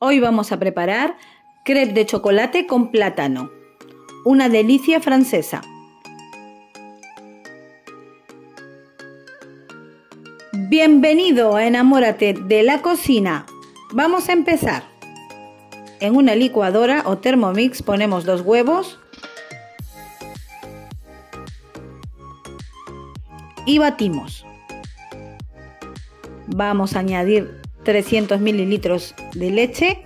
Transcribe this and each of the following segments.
Hoy vamos a preparar crepes de chocolate con plátano, una delicia francesa. Bienvenido a Enamórate de la cocina. Vamos a empezar. En una licuadora o Thermomix ponemos 2 huevos y batimos. Vamos a añadir 300 mililitros de leche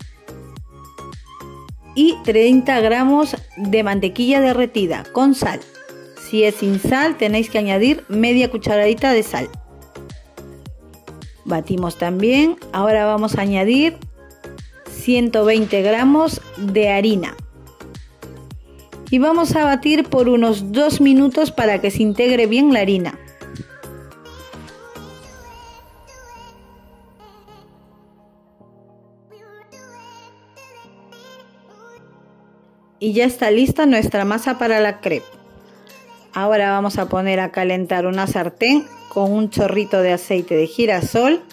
y 30 gramos de mantequilla derretida con sal. Si es sin sal, tenéis que añadir media cucharadita de sal. Batimos también. Ahora vamos a añadir 120 gramos de harina. Y vamos a batir por unos 2 minutos para que se integre bien la harina. Y ya está lista nuestra masa para la crepe. Ahora vamos a poner a calentar una sartén con un chorrito de aceite de girasol.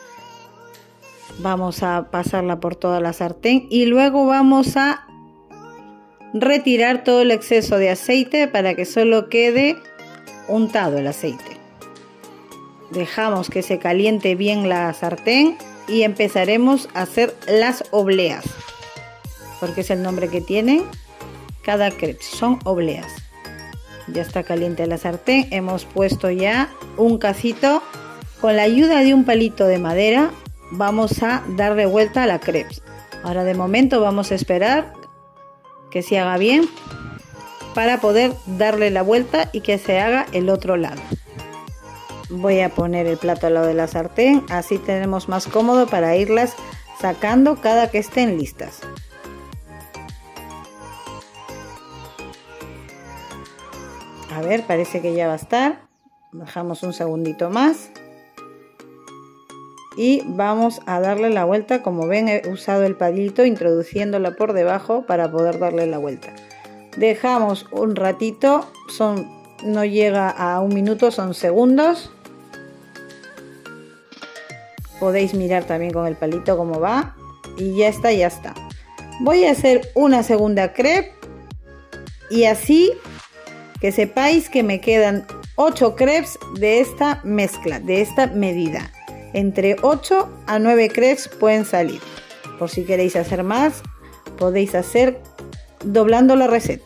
Vamos a pasarla por toda la sartén y luego vamos a retirar todo el exceso de aceite para que solo quede untado el aceite. Dejamos que se caliente bien la sartén y empezaremos a hacer las obleas, porque es el nombre que tienen cada crepe, son obleas. Ya está caliente la sartén, hemos puesto ya un casito. Con la ayuda de un palito de madera vamos a darle vuelta a la crepe. Ahora de momento vamos a esperar que se haga bien para poder darle la vuelta y que se haga el otro lado. Voy a poner el plato al lado de la sartén, así tenemos más cómodo para irlas sacando cada que estén listas. A ver, parece que ya va a estar. Dejamos un segundito más. Y vamos a darle la vuelta. Como ven, he usado el palito introduciéndola por debajo para poder darle la vuelta. Dejamos un ratito. No llega a 1 minuto, son segundos. Podéis mirar también con el palito cómo va. Y ya está, ya está. Voy a hacer una segunda crepe. Y así que sepáis que me quedan 8 crepes de esta mezcla, de esta medida. Entre 8 a 9 crepes pueden salir. Por si queréis hacer más, podéis hacer doblando la receta.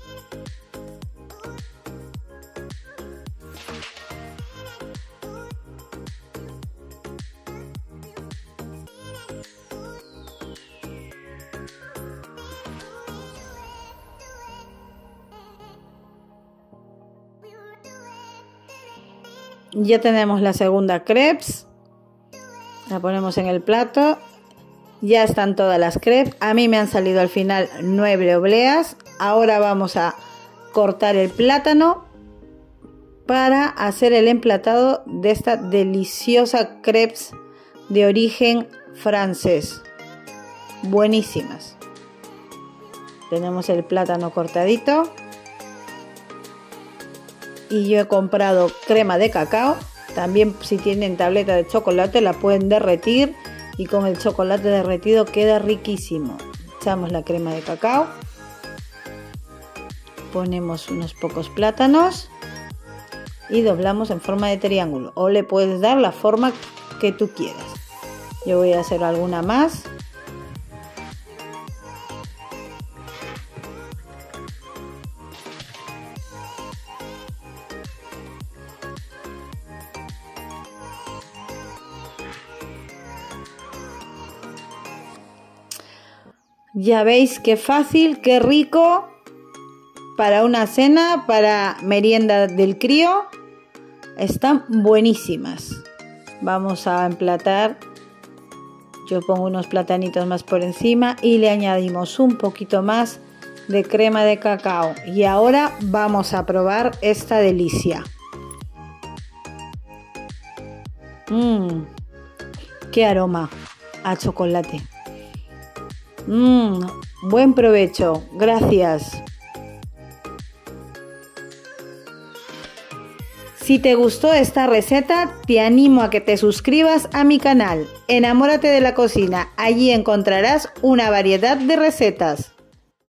Ya tenemos la segunda crepes. La ponemos en el plato. Ya están todas las crepes. A mí me han salido al final 9 obleas. Ahora vamos a cortar el plátano para hacer el emplatado de esta deliciosa crepes de origen francés. Buenísimas. Tenemos el plátano cortadito. Y yo he comprado crema de cacao. También si tienen tableta de chocolate la pueden derretir. Y con el chocolate derretido queda riquísimo. Echamos la crema de cacao. Ponemos unos pocos plátanos. Y doblamos en forma de triángulo. O le puedes dar la forma que tú quieras. Yo voy a hacer alguna más. Ya veis qué fácil, qué rico para una cena, para merienda del crío. Están buenísimas. Vamos a emplatar. Yo pongo unos platanitos más por encima y le añadimos un poquito más de crema de cacao. Y ahora vamos a probar esta delicia. ¡Qué aroma a chocolate! Buen provecho, gracias. Si te gustó esta receta, te animo a que te suscribas a mi canal. Enamórate de la cocina. Allí encontrarás una variedad de recetas.